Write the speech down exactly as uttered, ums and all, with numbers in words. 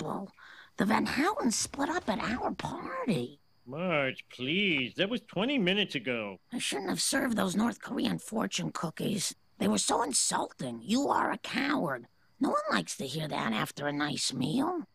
terrible. The Van Houtens split up at our party. Marge, please. That was twenty minutes ago. I shouldn't have served those North Korean fortune cookies. They were so insulting. You are a coward. No one likes to hear that after a nice meal.